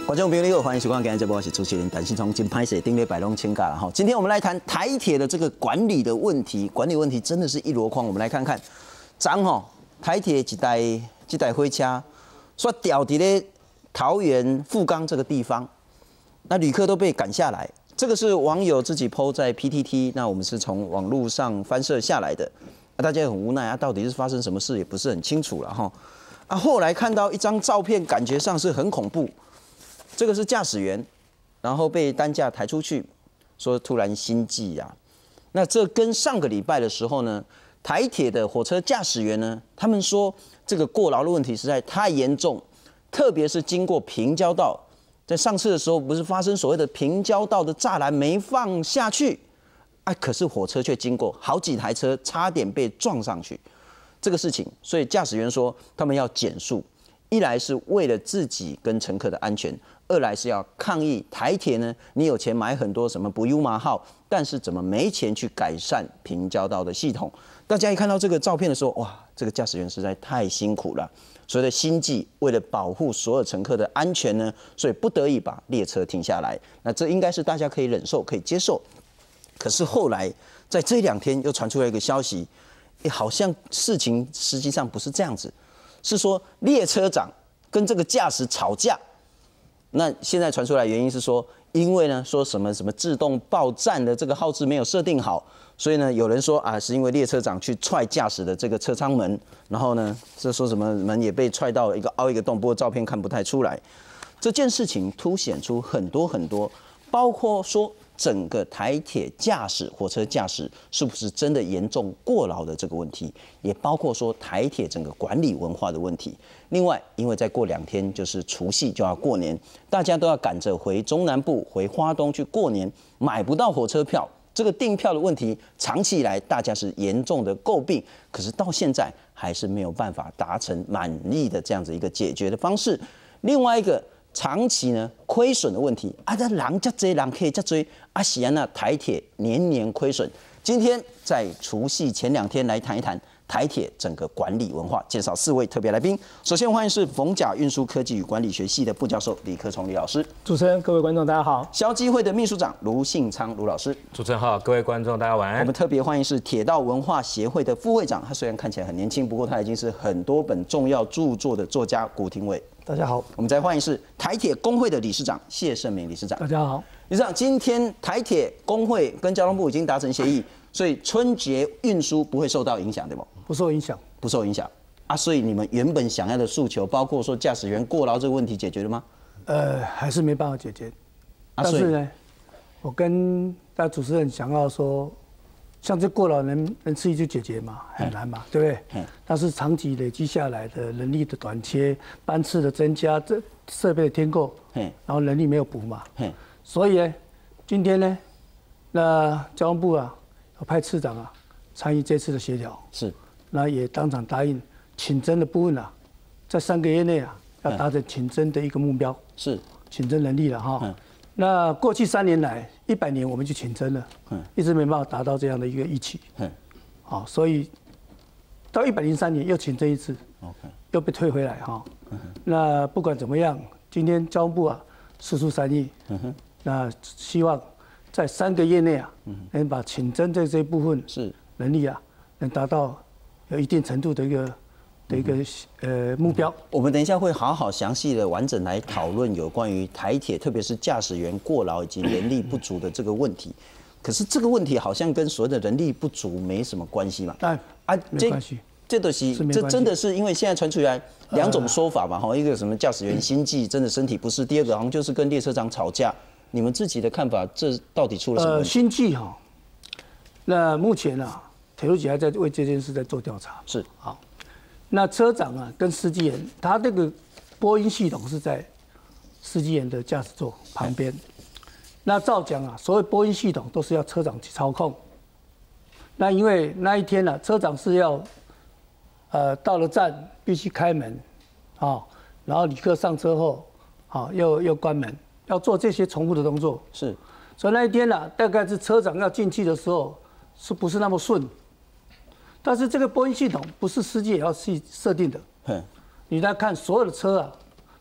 观众朋友你好，欢迎收看今天节目，我是主持人陈信聪。今拍摄订阅百龙请假了哈。今天我们来谈台铁的这个管理的问题，管理问题真的是一箩筐。我们来看看，台铁一台火车说掉在咧桃园富冈这个地方，那旅客都被赶下来。这个是网友自己 PO 在 PTT， 那我们是从网络上翻摄下来的，大家也很无奈啊，到底是发生什么事也不是很清楚了哈。后来看到一张照片，感觉上是很恐怖。这个是驾驶员，然后被担架抬出去，说突然心悸啊。那这跟上个礼拜的时候呢，台铁的火车驾驶员呢，他们说这个过劳的问题实在太严重，特别是经过平交道，在上次的时候不是发生所谓的平交道的栅栏没放下去，可是火车却经过，好几台车差点被撞上去。这个事情，所以驾驶员说他们要减速，一来是为了自己跟乘客的安全，二来是要抗议台铁呢，你有钱买很多什么不 UMA 号，但是怎么没钱去改善平交道的系统？大家一看到这个照片的时候，哇，这个驾驶员实在太辛苦了。所谓的心悸，为了保护所有乘客的安全呢，所以不得已把列车停下来。那这应该是大家可以忍受、可以接受。可是后来在这2天又传出来一个消息，好像事情实际上不是这样子，是说列车长跟这个驾驶吵架。那现在传出来原因是说，因为呢说什么自动报站的这个号志没有设定好，所以呢有人说是因为列车长去踹驾驶的这个车舱门，然后呢这说什么门也被踹到一个凹一个洞，不过照片看不太出来。这件事情凸显出很多，包括说整个台铁驾驶、火车驾驶是不是真的严重过劳的这个问题，也包括说台铁整个管理文化的问题。另外，因为再过2天就是除夕就要过年，大家都要赶着回中南部、回花东去过年，买不到火车票，这个订票的问题长期以来大家是严重的诟病，可是到现在还是没有办法达成满意的这样子一个解决的方式。另外一个，长期呢亏损的问题这人这多，人可以这多是安那台铁年亏损。今天在除夕前2天来谈一谈台铁整个管理文化，介绍4位特别来宾。首先欢迎是逢甲运输科技与管理学系的副教授李克崇李老师。 主持人、各位观众大家好。 消基会的秘书长卢信昌卢老师。 主持人好，各位观众大家晚安。 我们特别欢迎是铁道文化协会的副会长，他虽然看起来很年轻，不过他已经是很多本重要著作的作家古廷伟。 大家好。 我们再欢迎是台铁工会的理事长谢胜明理事长。 大家好。 理事长，今天台铁工会跟交通部已经达成协议，所以春节运输不会受到影响，对不？ 不受影响。不受影响所以你们原本想要的诉求，包括说驾驶员过劳这个问题解决了吗？ 还是没办法解决。但是呢，我跟大主持人想要说，像这过劳能自己就解决嘛，很难嘛，对不对？但是长期累积下来的人力的短缺、班次的增加、这设备的添购，然后人力没有补嘛，所以呢，今天呢，那交通部要派次长参与这次的协调， 是。 那也当场答应请征的部分在3个月内要达成请征的一个目标， 是请征能力了哈。那过去3年来，100年我们就请征了，一直没办法达到这样的一个预期，好，所以到103年又请征一次，又被退回来哈。那不管怎么样，今天交通部释出善意，那希望在3个月内能把请征这一部分是能力能达到有一定程度的一个目标。 我们等一下会好好详细的完整来讨论有关于台铁，特别是驾驶员过劳以及人力不足的这个问题。可是这个问题好像跟所谓的人力不足没什么关系嘛？ 没关系。 这真的是因为现在传出来2种说法嘛，一个什么驾驶员心悸，真的身体不适；第二个好像就是跟列车长吵架。你们自己的看法，这到底出了什么问题？ 心悸那目前铁路局还在为这件事在做调查。 是。 好，那车长跟司机员，他这个播音系统是在司机员的驾驶座旁边。那照讲所有播音系统都是要车长去操控。那因为那一天车长是要到了站必须开门，然后旅客上车后，又关门，要做这些重复的动作。 是。 所以那一天大概是车长要进去的时候，是不是那么顺？但是这个播音系统不是司机也要去设定的。你来看所有的车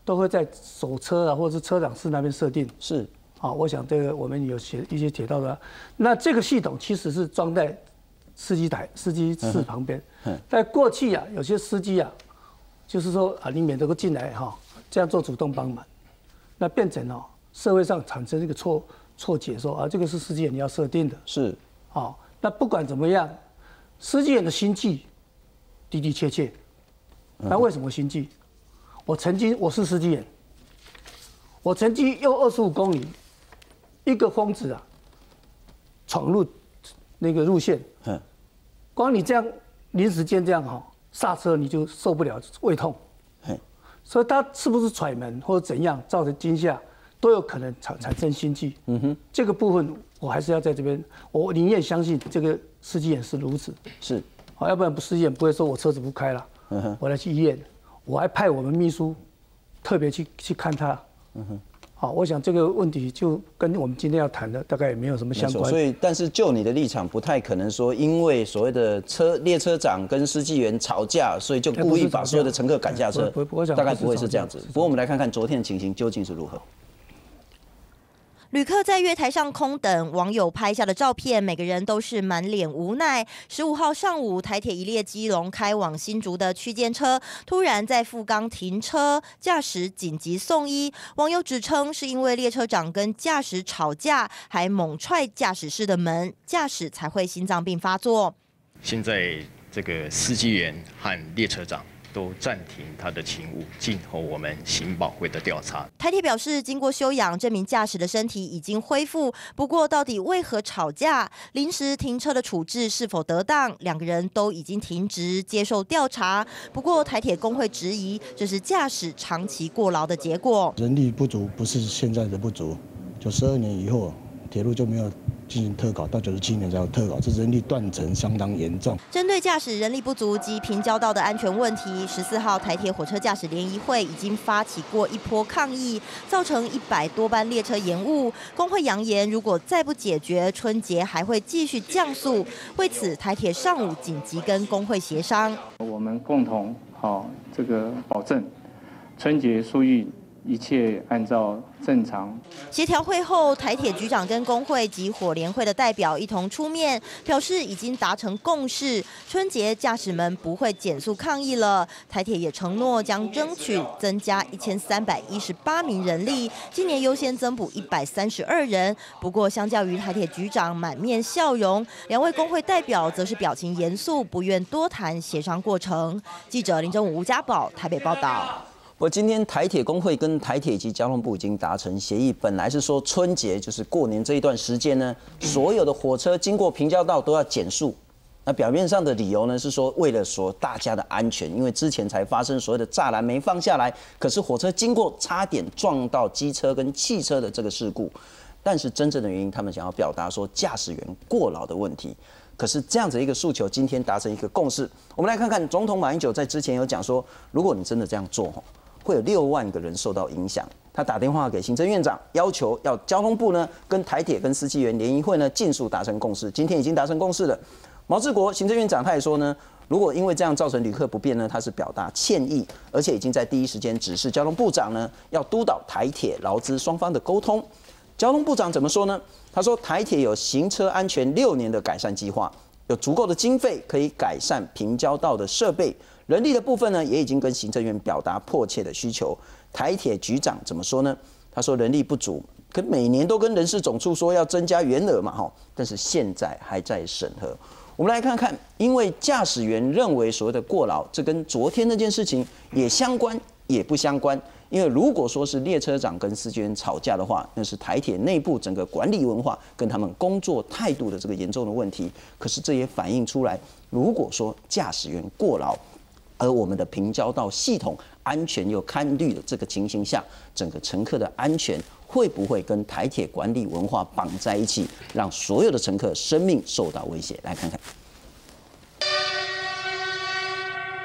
都会在手车啊，或者是车长室那边设定。 是。 好，我想这个我们有写一些铁道的。那这个系统其实是装在司机室旁边。但过去啊，有些司机啊，就是说啊，你免得进来哈，这样做主动帮忙，那变成哦，社会上产生这个错解，说啊，这个是司机员你要设定的。 是。 好，那不管怎么样，司机员的心计的的确确。那为什么心计？我是司机员，我曾经用25公里，一个疯子啊，闯入那个路线，光你这样临时间这样哈刹车你就受不了胃痛，所以他是不是揣门或者怎样造成惊吓，都有可能产生心悸。这个部分我还是要在这边，我宁愿相信这个司机员是如此。 是， 好，要不然司机员不会说我车子不开了，我来去医院，我还派我们秘书特别去看他。好，我想这个问题就跟我们今天要谈的大概也没有什么相关。 所以，但是就你的立场，不太可能说，因为所谓的列车长跟司机员吵架，所以就故意把所有的乘客赶下车。大概不会是这样子。不过我们来看看昨天的情形究竟是如何。 旅客在月台上空等，网友拍下的照片，每个人都是满脸无奈。15号上午，台铁一列基隆开往新竹的区间车突然在富冈停车，驾驶紧急送医。网友指称是因为列车长跟驾驶吵架，还猛踹驾驶室的门，驾驶才会心脏病发作。 现在这个司机员和列车长都暂停他的勤务，静候我们刑保会的调查。 台铁表示，经过休养，这名驾驶的身体已经恢复。不过，到底为何吵架？临时停车的处置是否得当？两个人都已经停职接受调查。不过，台铁工会质疑，这是驾驶长期过劳的结果。 人力不足不是现在的不足，就12年以后，铁路就没有进行特考，到97年才有特考，这人力断层相当严重。 针对驾驶人力不足及平交道的安全问题，14号台铁火车驾驶联谊会已经发起过一波抗议，造成100多班列车延误。工会扬言，如果再不解决，春节还会继续降速。为此，台铁上午紧急跟工会协商， 我们共同这个保证春节疏运一切按照正常。 协调会后，台铁局长跟工会及火联会的代表一同出面，表示已经达成共识，春节驾驶们不会减速抗议了。台铁也承诺将争取增加1318名人力，今年优先增补132人。不过，相较于台铁局长满面笑容，两位工会代表则是表情严肃，不愿多谈协商过程。记者林正武、吴家宝台北报道。 今天台铁工会跟台铁及交通部已经达成协议，本来是说春节就是过年这一段时间呢，所有的火车经过平交道都要减速。那表面上的理由呢是说为了说大家的安全，因为之前才发生所谓的栅栏没放下来，可是火车经过差点撞到机车跟汽车的这个事故。但是真正的原因，他们想要表达说驾驶员过劳的问题。可是这样子一个诉求，今天达成一个共识。我们来看看总统马英九在之前有讲说，如果你真的这样做，会有6万个人受到影响。他打电话给行政院长，要求要交通部呢跟台铁跟司机员联谊会呢尽速达成共识。今天已经达成共识了。毛治国行政院长他也说呢，如果因为这样造成旅客不便呢，他是表达歉意，而且已经在第一时间指示交通部长呢要督导台铁劳资双方的沟通。交通部长怎么说呢？他说台铁有行车安全6年的改善计划，有足够的经费可以改善平交道的设备。人力的部分呢，也已经跟行政院表达迫切的需求。台铁局长怎么说呢？他说人力不足，可每年都跟人事总处说要增加员额嘛，但是现在还在审核。我们来看看，因为驾驶员认为所谓的过劳，这跟昨天那件事情也相关，也不相关。因为如果说是列车长跟司机员吵架的话，那是台铁内部整个管理文化跟他们工作态度的这个严重的问题。可是这也反映出来，如果说驾驶员过劳，而我们的平交道系统安全又堪虑的这个情形下，整个乘客的安全会不会跟台铁管理文化绑在一起，让所有的乘客生命受到威胁？来看看。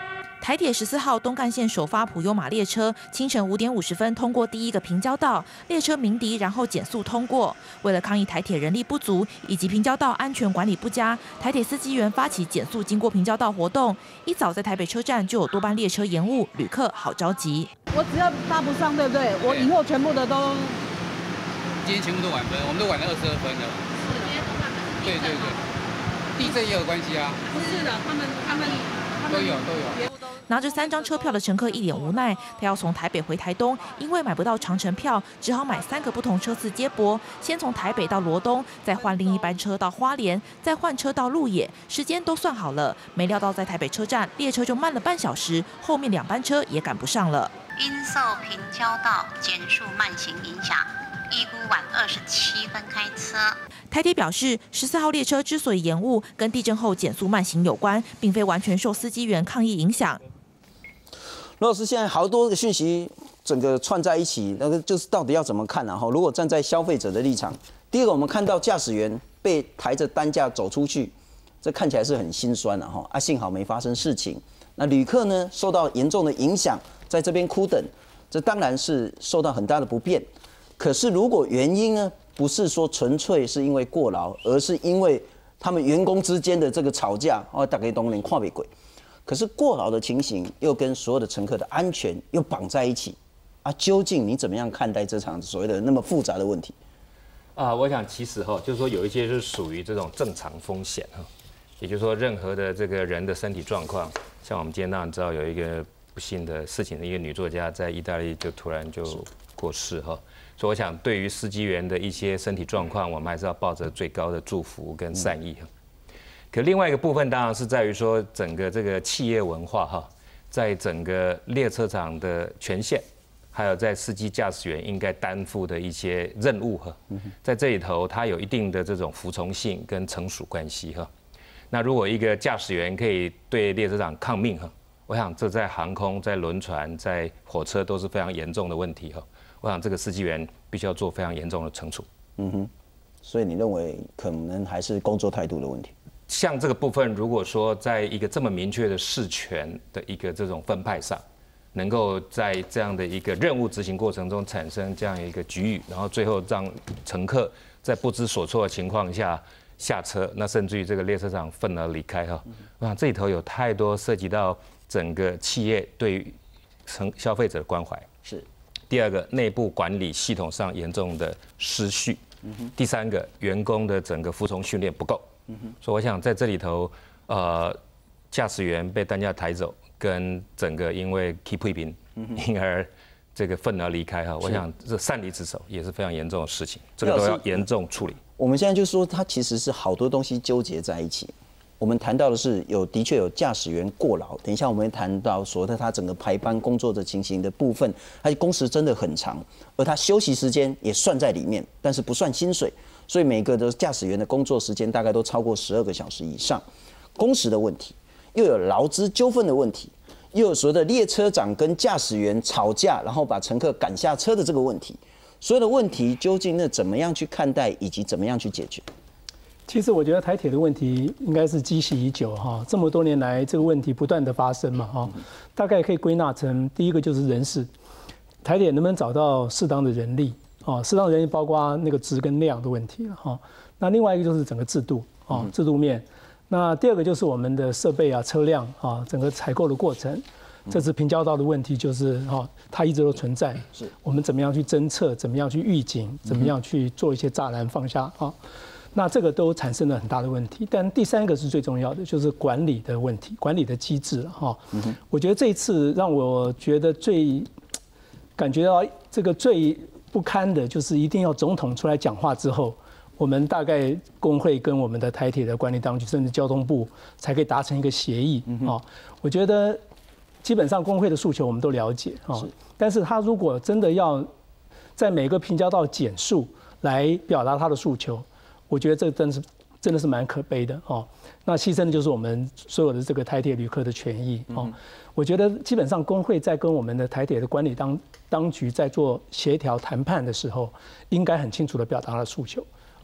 台铁14号东干线首发普悠玛列车，清晨5点50分通过第一个平交道，列车鸣笛，然后减速通过。为了抗议台铁人力不足以及平交道安全管理不佳，台铁司机员发起减速经过平交道活动。一早在台北车站就有多班列车延误，旅客好着急。 我只要搭不上，对不对？我以后全部的都。 今天全部都晚分，我们都晚了22分了。对对对，地震也有关系啊。 不是的，他们都有。 拿着3张车票的乘客一脸无奈，他要从台北回台东，因为买不到长程票，只好买3个不同车次接驳，先从台北到罗东，再换另一班车到花莲，再换车到鹿野，时间都算好了，没料到在台北车站列车就慢了半小时，后面2班车也赶不上了。 因受平交道减速慢行影响，预估晚27分开车。 台铁表示，14号列车之所以延误，跟地震后减速慢行有关，并非完全受司机员抗议影响。 罗老师，现在好多个讯息整个串在一起，那个就是到底要怎么看啊？如果站在消费者的立场，第一个我们看到驾驶员被抬着担架走出去，这看起来是很心酸啊！哈，幸好没发生事情。那旅客呢受到严重的影响，在这边哭等，这当然是受到很大的不便。可是如果原因呢，不是说纯粹是因为过劳，而是因为他们员工之间的这个吵架，大家都能看不过。可是过劳的情形又跟所有的乘客的安全又绑在一起啊！究竟你怎么样看待这场所谓的那么复杂的问题？ 我想其实就是说有一些是属于这种正常风险也就是说任何的这个人的身体状况，像我们今天当然知道有一个不幸的事情，一个女作家在意大利就突然就过世所以我想对于司机员的一些身体状况，我们还是要抱着最高的祝福跟善意可另外一个部分当然是在于说，整个这个企业文化在整个列车长的权限，还有在司机驾驶员应该担负的一些任务在这里头，它有一定的这种服从性跟从属关系那如果一个驾驶员可以对列车长抗命我想这在航空、在轮船、在火车都是非常严重的问题我想这个司机员必须要做非常严重的惩处。 所以你认为可能还是工作态度的问题？ 像这个部分，如果说在一个这么明确的事权的一个这种分派上，能够在这样的一个任务执行过程中产生这样一个局域，然后最后让乘客在不知所措的情况下下车，那甚至于这个列车长愤而离开我想这里头有太多涉及到整个企业对于消费者的关怀。 是。 第二个，内部管理系统上严重的失序。第三个，员工的整个服从训练不够。所以我想在这里头，驾驶员被担架抬走，跟整个因为 keep 批评，因而这个愤而离开我想这擅离职守也是非常严重的事情，这个都要严重处理。 我们现在就说它其实是好多东西纠结在一起。我们谈到的是的确有驾驶员过劳，等一下我们会谈到说他整个排班工作的情形的部分，他工时真的很长，而他休息时间也算在里面，但是不算薪水，所以每个的驾驶员的工作时间大概都超过12个小时以上，工时的问题，又有劳资纠纷的问题，又有所谓的列车长跟驾驶员吵架，然后把乘客赶下车的这个问题，所有的问题究竟那怎么样去看待，以及怎么样去解决？ 其实我觉得台铁的问题应该是积习已久这么多年来这个问题不断的发生嘛大概可以归纳成第一个就是人事，台铁能不能找到适当的人力适当的人力包括那个质跟量的问题了那另外一个就是整个制度制度面，那第二个就是我们的设备车辆整个采购的过程，这次平交道的问题就是它一直都存在，是我们怎么样去侦测，怎么样去预警，怎么样去做一些栅栏放下那这个都产生了很大的问题，但第三个是最重要的，就是管理的问题，管理的机制我觉得这一次让我觉得感觉到这个最不堪的，就是一定要总统出来讲话之后，我们大概工会跟我们的台铁的管理当局，甚至交通部才可以达成一个协议我觉得基本上工会的诉求我们都了解但是他如果真的要在每个平交道减速来表达他的诉求，我觉得这真的是蛮可悲的那牺牲的就是我们所有的这个台铁旅客的权益我觉得基本上工会在跟我们的台铁的管理当局在做协调谈判的时候，应该很清楚的表达了诉求，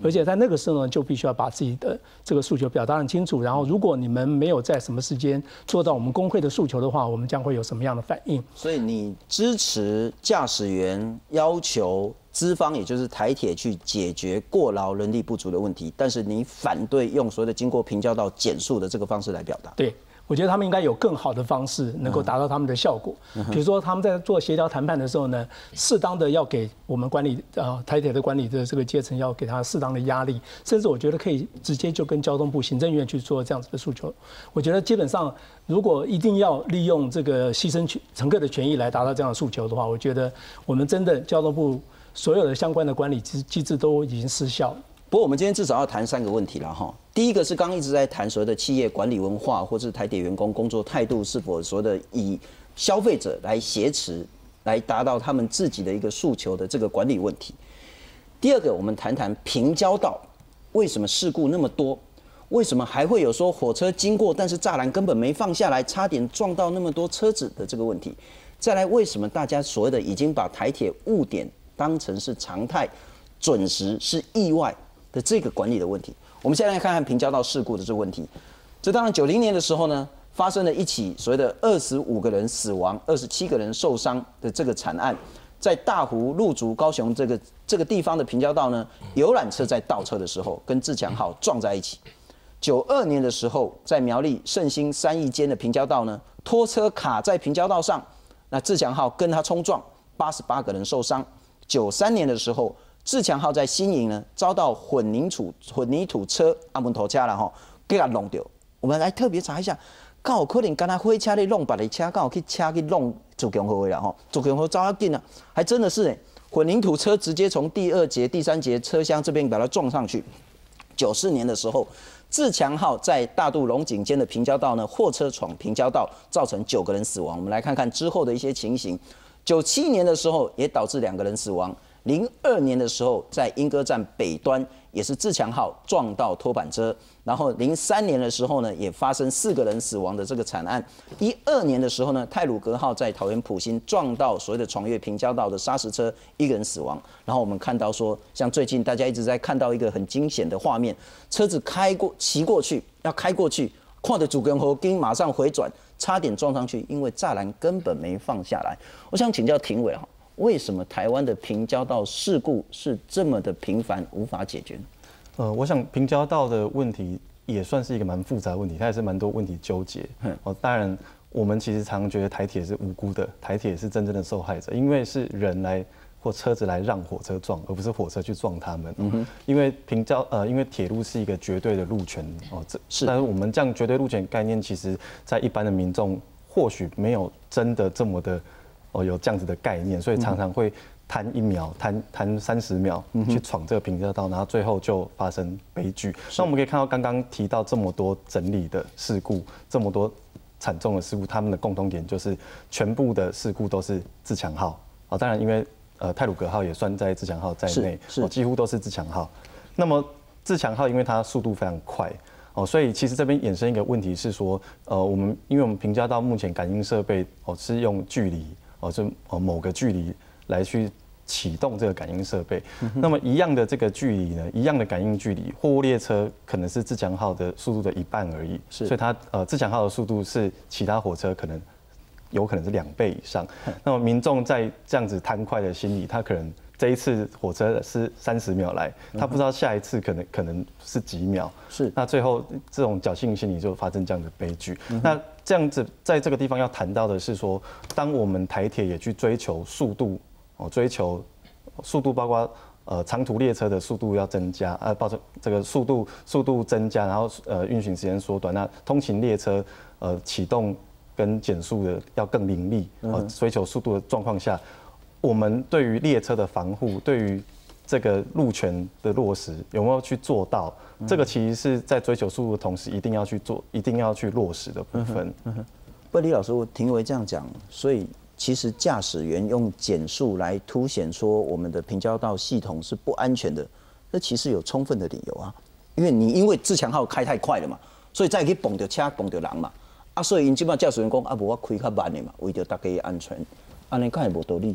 而且在那个时候呢，就必须要把自己的这个诉求表达很清楚。然后，如果你们没有在什么时间做到我们工会的诉求的话，我们将会有什么样的反应？ 所以你支持驾驶员要求资方，也就是台铁去解决过劳人力不足的问题，但是你反对用所谓的经过平交道减速的这个方式来表达。 对。我觉得他们应该有更好的方式能够达到他们的效果。比如说他们在做协调谈判的时候呢，适当的要给我们管理台铁的管理的这个阶层要给他适当的压力，甚至我觉得可以直接就跟交通部行政院去做这样子的诉求。我觉得基本上如果一定要利用这个牺牲乘客的权益来达到这样的诉求的话，我觉得我们真的交通部所有的相关的管理机制都已经失效了。 不过我们今天至少要谈3个问题了哈。第一个是刚刚一直在谈所谓的企业管理文化，或是台铁员工工作态度是否所谓的以消费者来挟持，来达到他们自己的一个诉求的这个管理问题。第二个，我们谈谈平交道为什么事故那么多，为什么还会有说火车经过，但是栅栏根本没放下来，差点撞到那么多车子的这个问题。再来，为什么大家所谓的已经把台铁误点当成是常态，准时是意外的这个管理的问题。我们现在来看看平交道事故的这个问题。这当然90年的时候呢，发生了一起所谓的25个人死亡、27个人受伤的这个惨案，在大湖、鹿竹、高雄这个地方的平交道呢，游览车在倒车的时候跟自强号撞在一起。92年的时候，在苗栗圣兴3义间的平交道呢，拖车卡在平交道上，那自强号跟它冲撞，88个人受伤。93年的时候，自强号在新营呢，遭到混凝土车门头车了吼，给它弄掉。我们来特别查一下，刚有可能跟他火车咧弄别的车，刚好去弄自强号的啦吼，自强号走较紧啊，还真的是哎，混凝土车直接从第2节、第3节车厢这边把它撞上去。94年的时候，自强号在大肚龙井间的平交道呢，货车闯平交道，造成9个人死亡。我们来看看之后的一些情形。97年的时候，也导致2个人死亡。02年的时候，在莺歌站北端也是自强号撞到拖板车，然后03年的时候呢，也发生4个人死亡的这个惨案。12年的时候呢，太鲁阁号在桃园埔心撞到所谓的闯越平交道的砂石车，1个人死亡。然后我们看到说，像最近大家一直在看到一个很惊险的画面，车子骑过去，要开过去，看着主根后跟马上回转，差点撞上去，因为栅栏根本没放下来。我想请教庭委哈。为什么台湾的平交道事故是这么的频繁，无法解决呢？ 我想平交道的问题也算是一个蛮复杂的问题，它也是蛮多问题纠结。当然，我们其实常觉得台铁是无辜的，台铁是真正的受害者，因为是人来或车子来让火车撞，而不是火车去撞他们。因为因为铁路是一个绝对的路权但是我们这样绝对路权概念，其实在一般的民众或许没有真的这么的。有这样子的概念，所以常常会贪1秒、贪30秒去闯这个平交道，然后最后就发生悲剧。那我们可以看到刚刚提到这么多整理的事故，这么多惨重的事故，他们的共同点就是全部的事故都是自强号。当然因为太鲁阁号也算在自强号在内，几乎都是自强号。那么自强号因为它速度非常快。所以其实这边衍生一个问题是说，因为我们平交道目前感应设备是用距离。就某个距离来去启动这个感应设备，那么一样的这个距离呢，一样的感应距离，货物列车可能是自强号的速度的1半而已，所以它自强号的速度是其他火车有可能是2倍以上。那么民众在这样子贪快的心理，他可能这一次火车是30秒来，他不知道下一次可能是几秒，那最后这种侥幸心理就发生这样的悲剧。那这样子，在这个地方要谈到的是说，当我们台铁也去追求速度，追求速度，包括长途列车的速度要增加，包括这个速度增加，然后运行时间缩短，那通勤列车启动跟减速的要更凌厉，追求速度的状况下，我们对于列车的防护，对于这个路权的落实有没有去做到？这个其实是在追求速度的同时，一定要去落实的部分。 李老师，我听为这样讲，所以其实驾驶员用减速来凸显说我们的平交道系统是不安全的，这其实有充分的理由啊。因为自强号开太快了嘛，所以再去蹦到车、蹦到人嘛，所以因即摆驾驶员讲无我开较慢的嘛，为着大家的安全，安尼敢会无道理？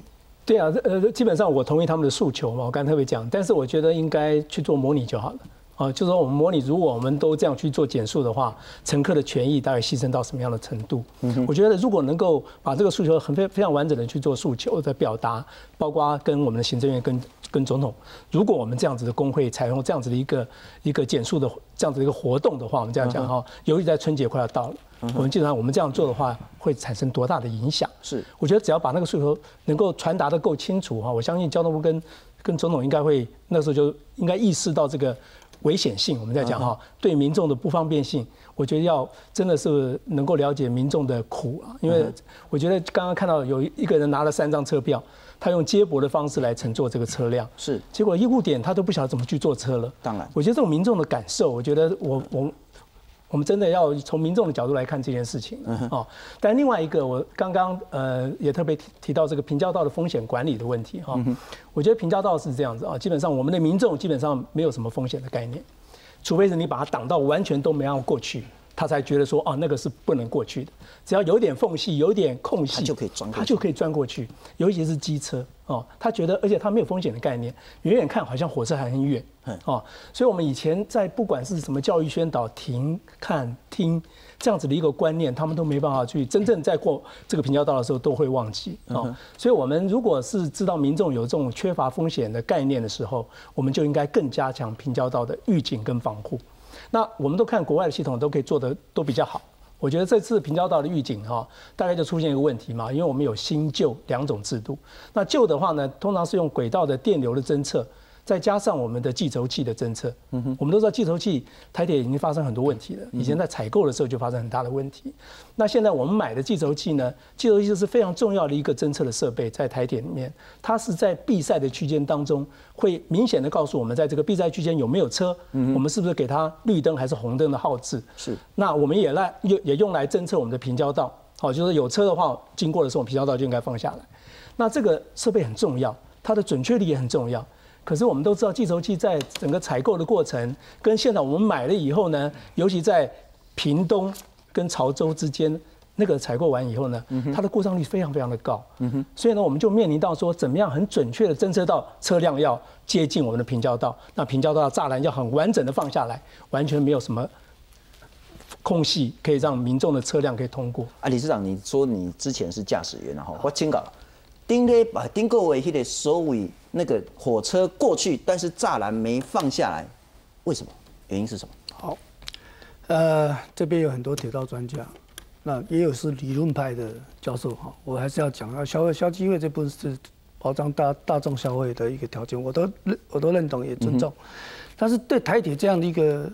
对啊，基本上我同意他们的诉求嘛，我刚才特别讲，但是我觉得应该去做模拟就好了。就是说我们模拟，如果我们都这样去做减速的话，乘客的权益大概牺牲到什么样的程度？我觉得如果能够把这个诉求非常完整的去做诉求的表达，包括跟我们的行政院跟总统，如果我们这样子的工会采用这样子的一个减速的这样子的一个活动的话，我们这样讲哈，尤其在春节快要到了，我们基本上我们这样做的话，会产生多大的影响？是，我觉得只要把那个诉求能够传达得够清楚哈，我相信交通部跟总统应该会那时候就应该意识到这个危险性，我们在讲哈，对民众的不方便性，我觉得要真的是能够了解民众的苦啊，因为我觉得刚刚看到有一个人拿了3张车票，他用接驳的方式来乘坐这个车辆，是，结果医护点他都不晓得怎么去坐车了。当然，我觉得这种民众的感受，我觉得我们真的要从民众的角度来看这件事情哦。但另外一个，我刚刚也特别提到这个平交道的风险管理的问题哈。我觉得平交道是这样子啊，基本上我们的民众基本上没有什么风险的概念，除非是你把它挡到完全都没让过去，他才觉得说那个是不能过去的。只要有点缝隙、有点空隙，他就可以钻过去。尤其是机车他觉得，而且他没有风险的概念，远远看好像火车还很远所以我们以前在不管是什么教育宣导、停、看、听这样子的一个观念，他们都没办法去真正在过这个平交道的时候都会忘记所以我们如果是知道民众有这种缺乏风险的概念的时候，我们就应该更加强平交道的预警跟防护。那我们都看国外的系统都可以做得都比较好。我觉得这次平交道的预警大概就出现一个问题嘛，因为我们有新旧2种制度。那旧的话呢，通常是用轨道的电流的侦测，再加上我们的计轴器的侦测。我们都知道计轴器台铁已经发生很多问题了，以前在采购的时候就发生很大的问题。那现在我们买的计轴器呢，计轴器是非常重要的一个侦测的设备，在台铁里面，它是在闭塞的区间当中，会明显的告诉我们在这个闭塞区间有没有车，我们是不是给它绿灯还是红灯的号志。是，那我们也用来侦测我们的平交道。就是有车的话，经过的时候，平交道就应该放下来。那这个设备很重要，它的准确率也很重要。可是我们都知道，计轴器在整个采购的过程，跟现在我们买了以后呢，尤其在屏东跟潮州之间，那个采购完以后呢，它的故障率非常非常的高。所以呢，我们就面临到说，怎么样很准确的侦测到车辆要接近我们的平交道，那平交道的栅栏要很完整的放下来，完全没有什么空隙可以让民众的车辆可以通过。 理事长，你说你之前是驾驶员我请教了。顶个月迄个所谓那个火车过去，但是栅栏没放下来，为什么？原因是什么？ 好，这边有很多铁道专家，那也有是理论派的教授我还是要讲消基会这部分是保障大众消费的一个条件，我都认同也尊重，但是对台铁这样的一个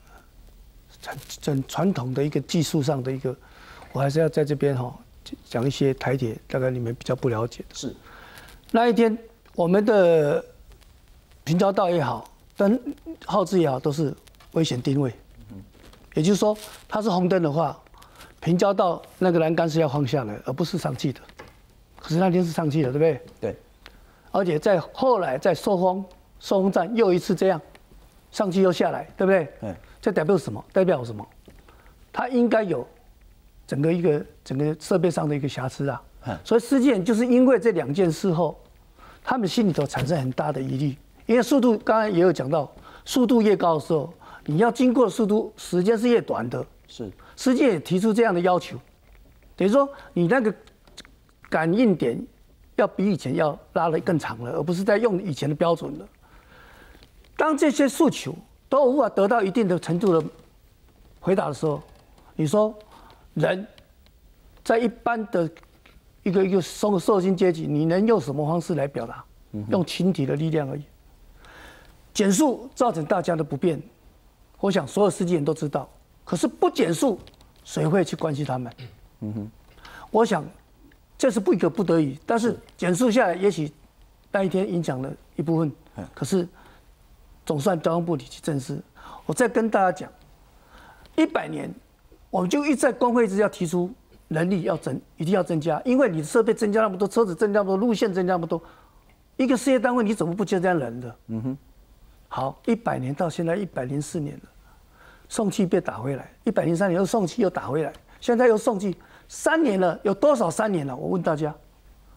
很传统的一个技术上的一个，我还是要在这边讲一些台铁大概你们比较不了解的。是，那一天我们的平交道也好，跟号志也好，都是危险定位。也就是说，它是红灯的话，平交道那个栏杆是要放下来，而不是上去的。可是那天是上去的，对不对？对。而且在后来在收风站又一次这样，上去又下来，对不对？对。这代表什么？代表什么？它应该有整个设备上的一个瑕疵啊。所以司机员就是因为这2件事后，他们心里头产生很大的疑虑，因为速度刚才也有讲到，速度越高的时候，你要经过的速度时间是越短的。是，司机也提出这样的要求，等于说你那个感应点要比以前要拉得更长了，而不是在用以前的标准了。当这些诉求都无法得到一定的程度的回答的时候，你说人在一般的一个受薪阶级，你能用什么方式来表达？用群体的力量而已。减速造成大家的不便，我想所有司机人都知道。可是不减速，谁会去关心他们？我想这是一个不得已，但是减速下来，也许那一天影响了一部分，可是总算交通部理去正视。我再跟大家讲，100年，我们就一直在工会一直要提出人力一定要增加，因为你的设备增加那么多，车子增加那么多，路线增加那么多，一个事业单位你怎么不增加人的？好，100年到现在104年了。送气被打回来，103年又送气又打回来，现在又送气，3年了，有多少3年了？我问大家，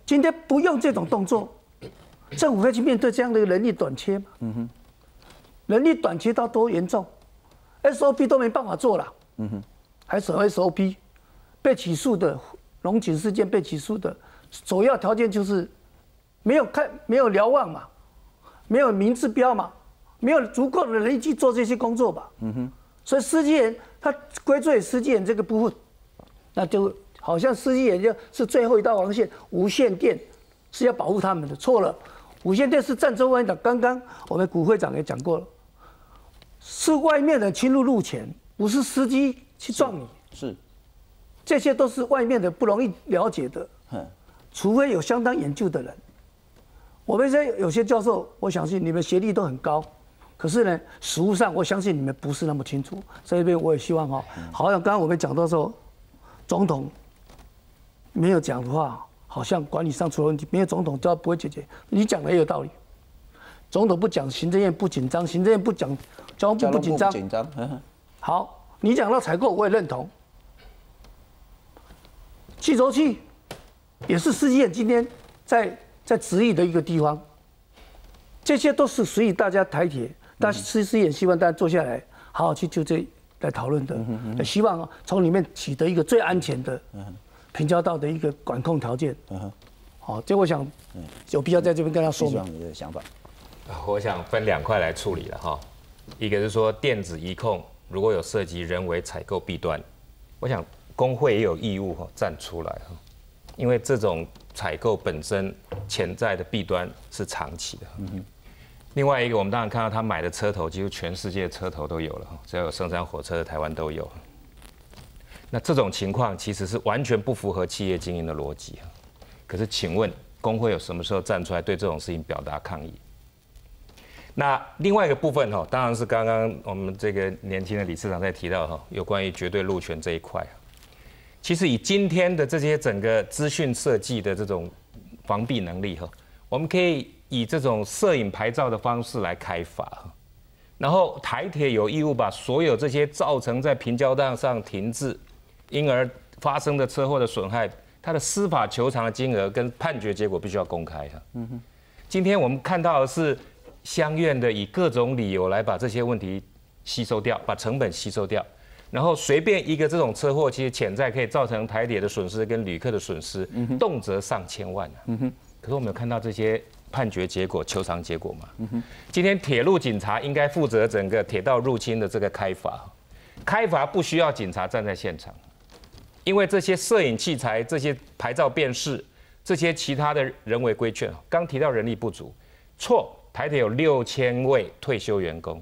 今天不用这种动作，政府会去面对这样的人力短缺吗？人力短缺到多严重 ？SOP 都没办法做了，还是 SOP 被起诉的龙井事件被起诉的首要条件就是没有瞭望嘛，没有明治标嘛，没有足够的人力去做这些工作吧。所以司机员他归罪司机员这个部分，那就好像司机员就是最后一道防线，无线电是要保护他们的，错了。无线电是战争外的，刚刚我们股会长也讲过了，是外面的侵入路权，不是司机去撞你。 是， 这些都是外面的不容易了解的，除非有相当研究的人。我们这有些教授，我相信你们学历都很高，可是呢，实务上我相信你们不是那么清楚。这边我也希望好像刚刚我们讲到说，总统没有讲的话，好像管理上出了问题，没有总统就不会解决。你讲的也有道理，总统不讲，行政院不紧张，行政院不讲，交通部不紧张。好，你讲到采购，我也认同。汽轴器也是司机院今天在质疑的一个地方，这些都是属于大家台铁，但司机院希望大家坐下来好好去就这来讨论的，也希望从里面取得一个最安全的平交道的一个管控条件。好，这我想有必要在这边跟他说明你的想法。 我想分2块来处理了哈，一个是说电子移控如果有涉及人为采购弊端，我想工会也有义务站出来，因为这种采购本身潜在的弊端是长期的。另外一个，我们当然看到他买的车头，几乎全世界的车头都有了，只要有生产火车的台湾都有。那这种情况其实是完全不符合企业经营的逻辑。可是，请问工会有什么时候站出来对这种事情表达抗议？那另外一个部分当然是刚刚我们这个年轻的理事长在提到有关于绝对路权这一块。其实以今天的这些整个资讯设计的这种防弊能力我们可以以这种摄影牌照的方式来开罚，然后台铁有义务把所有这些造成在平交道上停滞，因而发生的车祸的损害，它的司法求偿的金额跟判决结果必须要公开。今天我们看到的是乡院的以各种理由来把这些问题吸收掉，把成本吸收掉。然后随便一个这种车祸，其实潜在可以造成台铁的损失跟旅客的损失，动辄上千万。可是我们有看到这些判决结果、求偿结果吗？今天铁路警察应该负责整个铁道入侵的这个开罚，开罚不需要警察站在现场，因为这些摄影器材、这些牌照辨识、这些其他的人为规劝，刚提到人力不足，错，台铁有6000位退休员工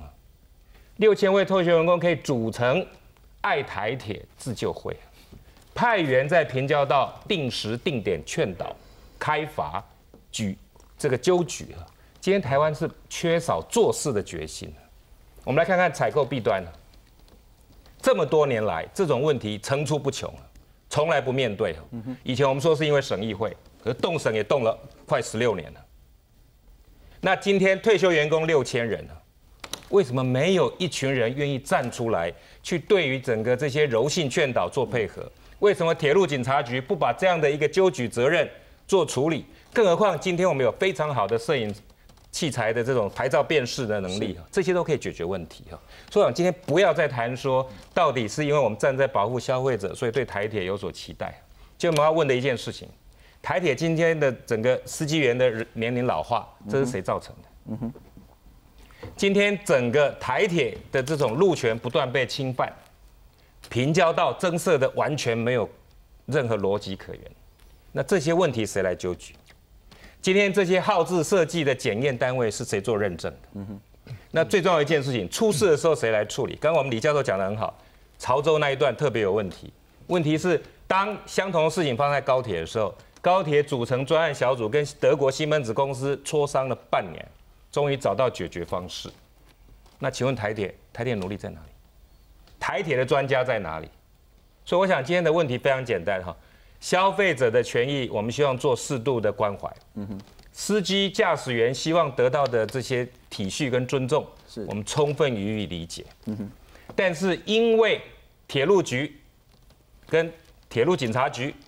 ，6000位退休员工可以组成爱台铁自救会，派员在平交道定时定点劝导、开罚、纠举。今天台湾是缺少做事的决心。我们来看看采购弊端，这么多年来这种问题层出不穷，从来不面对。以前我们说是因为省议会，可是动省也动了快16年了。那今天退休员工6000人为什么没有一群人愿意站出来，去对于整个这些柔性劝导做配合？为什么铁路警察局不把这样的一个纠举责任做处理？更何况今天我们有非常好的摄影器材的这种牌照辨识的能力，这些都可以解决问题。所以我今天不要再谈说到底是因为我们站在保护消费者，所以对台铁有所期待。就我们要问的一件事情，台铁今天的整个司机员的年龄老化，这是谁造成的？今天整个台铁的这种路权不断被侵犯，平交道增设的完全没有任何逻辑可言。那这些问题谁来纠举？今天这些号志设计的检验单位是谁做认证的？那最重要一件事情，出事的时候谁来处理？刚刚我们李教授讲得很好，潮州那一段特别有问题。问题是当相同的事情放在高铁的时候，高铁组成专案小组跟德国西门子公司磋商了半年。终于找到解决方式。那请问台铁努力在哪里？台铁的专家在哪里？所以我想今天的问题非常简单消费者的权益我们希望做适度的关怀。司机驾驶员希望得到的这些体恤跟尊重，我们充分予以理解。但是因为铁路局跟铁路警察局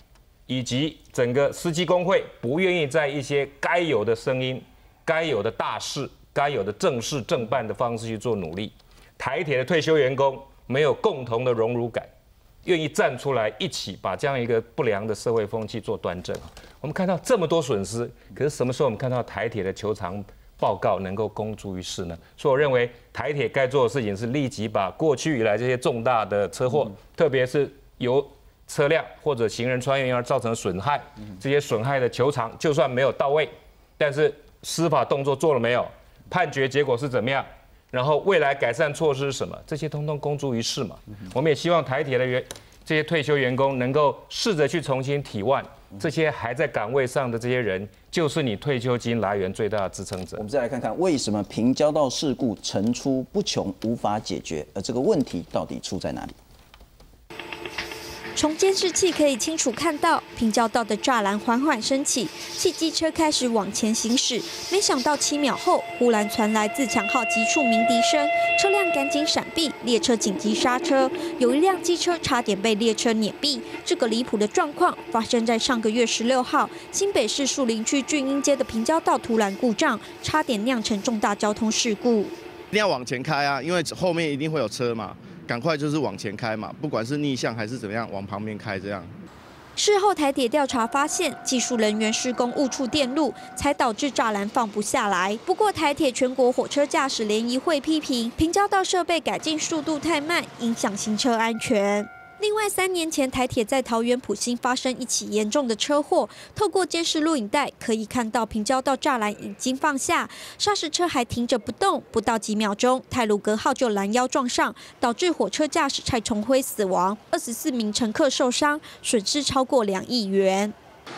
以及整个司机工会不愿意在一些该有的声音、该有的大事、该有的正事正办的方式去做努力。台铁的退休员工没有共同的荣辱感，愿意站出来一起把这样一个不良的社会风气做端正。我们看到这么多损失，可是什么时候我们看到台铁的求偿报告能够公诸于世呢？所以我认为台铁该做的事情是立即把过去以来这些重大的车祸，特别是由车辆或者行人穿越而造成损害，这些损害的求偿就算没有到位，但是司法动作做了没有？判决结果是怎么样？然后未来改善措施是什么？这些通通公诸于世嘛。我们也希望台铁的这些退休员工能够试着去重新体谅，这些还在岗位上的这些人，就是你退休金来源最大的支撑者。 我们再来看看为什么平交道事故层出不穷，无法解决，而这个问题到底出在哪里？ 从监视器可以清楚看到，平交道的栅栏缓缓升起，汽机车开始往前行驶。没想到7秒后，忽然传来自强号急促鸣笛声，车辆赶紧闪避，列车紧急刹车。有一辆机车差点被列车碾毙。这个离谱的状况发生在上个月16号，新北市树林区俊英街的平交道突然故障，差点酿成重大交通事故。 一定要往前开啊，因为后面一定会有车嘛。赶快就是往前开嘛，不管是逆向还是怎么样，往旁边开这样。 事后台铁调查发现，技术人员施工误触电路，才导致栅栏放不下来。不过台铁全国火车驾驶联谊会批评平交道设备改进速度太慢，影响行车安全。另外，3年前台铁在桃园埔心发生一起严重的车祸，透过监视录影带可以看到平交道栅栏已经放下，砂石车还停着不动，不到几秒钟，太鲁阁号就拦腰撞上，导致火车驾驶蔡崇辉死亡，24名乘客受伤，损失超过2亿元。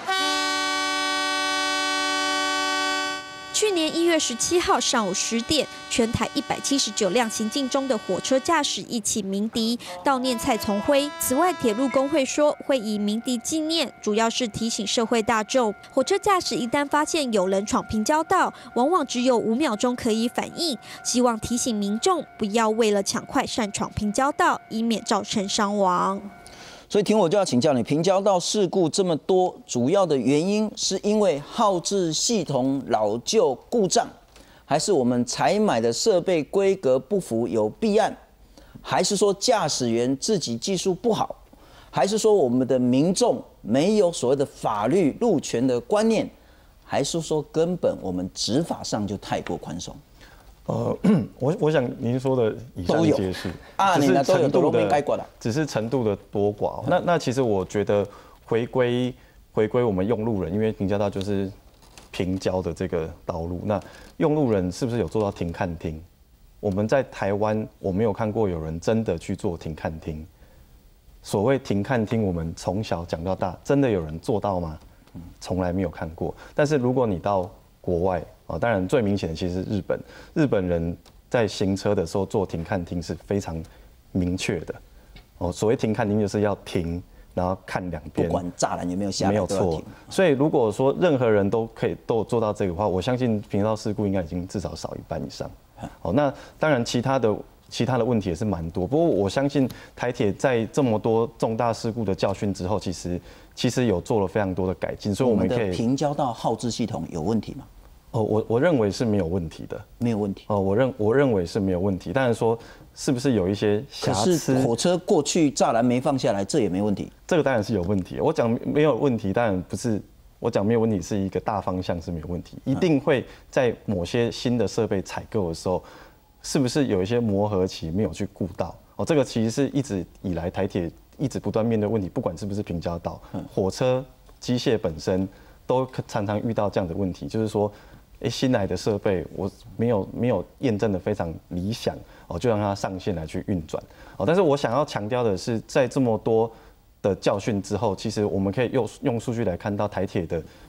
去年1月17号上午10点，全台179辆行进中的火车驾驶一起鸣笛悼念蔡崇辉。此外，铁路工会说会以鸣笛纪念，主要是提醒社会大众，火车驾驶一旦发现有人闯平交道，往往只有5秒钟可以反应，希望提醒民众不要为了抢快擅闯平交道，以免造成伤亡。 所以听我就要请教你，平交道事故这么多，主要的原因是因为耗制系统老旧故障，还是我们采买的设备规格不符有弊案，还是说驾驶员自己技术不好，还是说我们的民众没有所谓的法律路权的观念，还是说根本我们执法上就太过宽松？ 我想您说的以上皆是只是程度的多寡。那其实我觉得回归我们用路人，因为平交道就是平交的这个道路，那用路人是不是有做到停看听？我们在台湾我没有看过有人真的去做停看听。所谓停看听，我们从小讲到大，真的有人做到吗？从来没有看过。但是如果你到国外当然最明显的其实是日本人在行车的时候做停看听是非常明确的所谓停看听就是要停，然后看2边， 不管栅栏有没有下来， 没有错。所以如果说任何人都有做到这个的话，我相信平交道事故应该已经至少少1半以上。那当然其他的问题也是蛮多，不过我相信台铁在这么多重大事故的教训之后，其实有做了非常多的改进，所以我们可以。 我们的平交道耗制系统有问题吗？ 我认为是没有问题的， 没有问题。 我认为是没有问题，但是说是不是有一些瑕疵？ 可是火车过去栅栏没放下来，这也没问题。 这个当然是有问题。我讲没有问题，当然不是。我讲没有问题是一个大方向是没有问题，一定会在某些新的设备采购的时候，是不是有一些磨合期没有去顾到？这个其实是一直以来台铁一直不断面对问题，不管是不是平交道，火车机械本身都常常遇到这样的问题，就是说。新来的设备我没有验证的非常理想就让它上线来去运转但是我想要强调的是，在这么多的教训之后，其实我们可以用数据来看到台铁的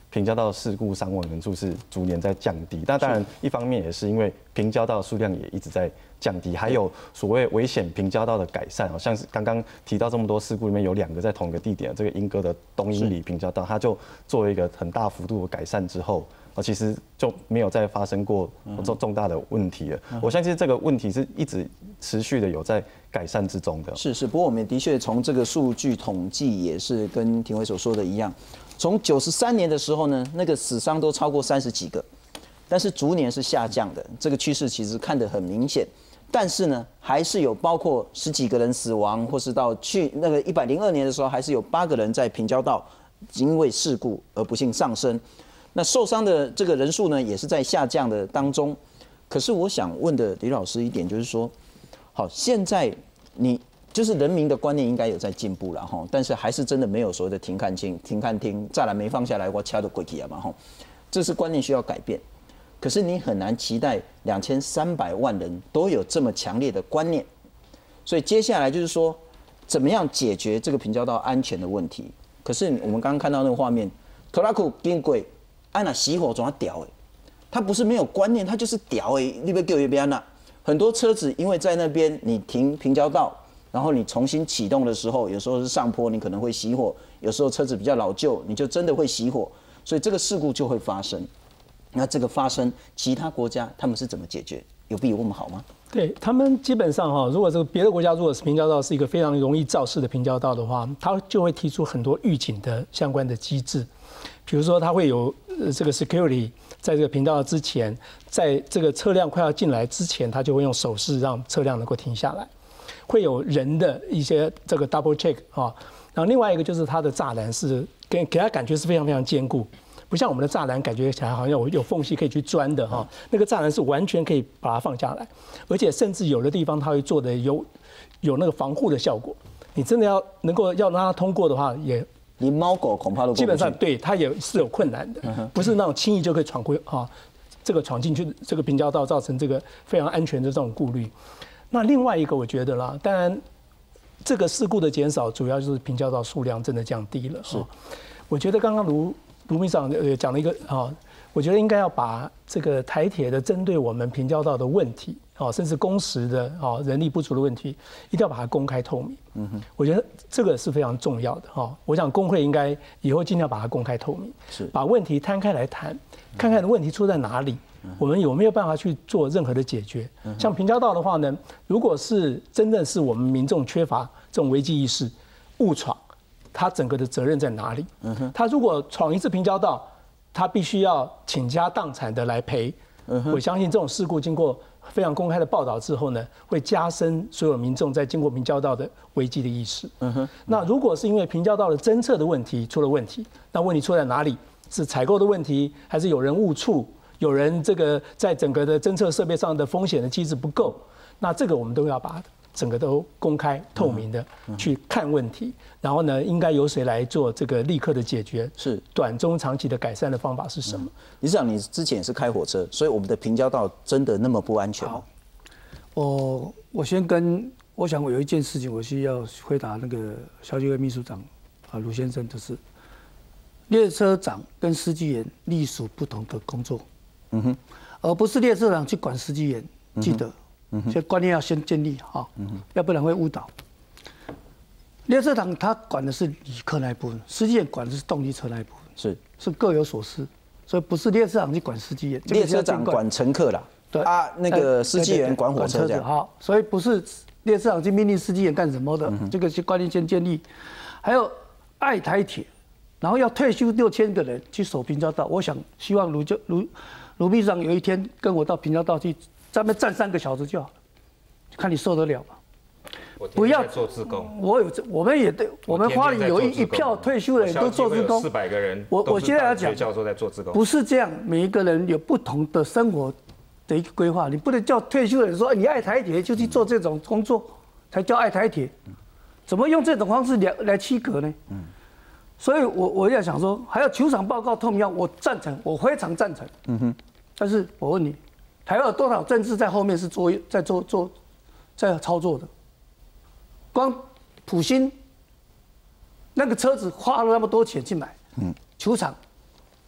平交道事故伤亡人数是逐年在降低。那当然，一方面也是因为平交道数量也一直在降低，还有所谓危险平交道的改善，像是刚刚提到这么多事故里面有2个在同一个地点，这个莺歌的东英里平交道，它就做了一个很大幅度的改善之后。其实就没有再发生过重大的问题了。我相信这个问题是一直持续的有在改善之中的。 是，不过我们的确从这个数据统计也是跟庭委所说的一样，从93年的时候呢，那个死伤都超过30几个，但是逐年是下降的，这个趋势其实看得很明显。但是呢，还是有包括10几个人死亡，或是到那个102年的时候，还是有8个人在平交道因为事故而不幸丧生。那受伤的这个人数呢，也是在下降的当中。可是我想问的李老师一点就是说，好，现在你就是人民的观念应该有在进步了哈，但是还是真的没有所谓的停看听，栅栏没放下来，我掐都过去了嘛哈，这是观念需要改变。可是你很难期待2300万人都有这么强烈的观念，所以接下来就是说，怎么样解决这个平交道安全的问题？可是我们刚刚看到那个画面，拖拉库经过。按那熄火总要屌他不是没有观念，他就是屌你别给我一边那很多车子因为在那边你停平交道，然后你重新启动的时候，有时候是上坡，你可能会熄火；有时候车子比较老旧，你就真的会熄火，所以这个事故就会发生。那这个发生，其他国家他们是怎么解决？有比我们好吗？ 对他们基本上如果这个别的国家如果是平交道是一个非常容易肇事的平交道的话，它就会提出很多预警的相关的机制。比如说，它会有这个 security 在这个平交道之前，在这个车辆快要进来之前，它就会用手势让车辆能够停下来。会有人的一些这个 double check 然后另外一个就是它的栅栏是给它感觉是非常非常坚固，不像我们的栅栏感觉起来好像有缝隙可以去钻的那个栅栏是完全可以把它放下来，而且甚至有的地方它会做的有那个防护的效果。你真的要能够要让它通过的话，也连猫狗恐怕都基本上对它也是有困难的，不是那种轻易就可以闯进去这个平交道，造成这个非常安全的这种顾虑。那另外一个我觉得啦，当然这个事故的减少，主要就是平交道数量真的降低了。是，我觉得刚刚卢秘书长讲了一个我觉得应该要把这个台铁的针对我们平交道的问题甚至工时的人力不足的问题，一定要把它公开透明。我觉得这个是非常重要的我想工会应该以后尽量把它公开透明，是把问题摊开来谈，看看问题出在哪里，我们有没有办法去做任何的解决。像平交道的话呢，如果是真正是我们民众缺乏这种危机意识，误闯，他整个的责任在哪里？他如果闯一次平交道，他必须要倾家荡产的来赔。我相信这种事故经过非常公开的报道之后呢，会加深所有民众在经过平交道的危机的意识。那如果是因为平交道的侦测的问题出了问题，那问题出在哪里？是采购的问题，还是有人误触？有人这个在整个的侦测设备上的风险的机制不够？那这个我们都要把整个都公开透明的去看问题，然后呢，应该由谁来做这个立刻的解决？是短中长期的改善的方法是什么？ 理事长，你之前也是开火车，所以我们的平交道真的那么不安全吗？ 我先我想我有一件事情我需要回答那个消基会秘书长卢先生，就是列车长跟司机员隶属不同的工作，而不是列车长去管司机员，记得。所以观念要先建立要不然会误导。列车长他管的是旅客那一部分，司机员管的是动力车那一部分，是各有所思，所以不是列车长去管司机员， 列车长管乘客啦，对那个司机员管火车这样。 好，所以不是列车长去命令司机员干什么的，这个是观念先建立。还有爱台铁，然后要退休6000个人去守平交道，我想希望卢秘书长有一天跟我到平交道去。在那边站3个小时就好了，看你受得了吧？ 不要做志工。 我们也对，我们花莲有一票退休的人都做志工 ，400个人。 我现在要讲， 教授在做志工， 不是这样，每一个人有不同的生活的一个规划，你不能叫退休的人说你爱台铁就去做这种工作，才叫爱台铁，怎么用这种方式来区隔呢？所以我要想说，还要球场报告透明，我赞成，我非常赞成。但是我问你。还有多少政治在后面是在操作的？光普星那个车子花了那么多钱去买，球场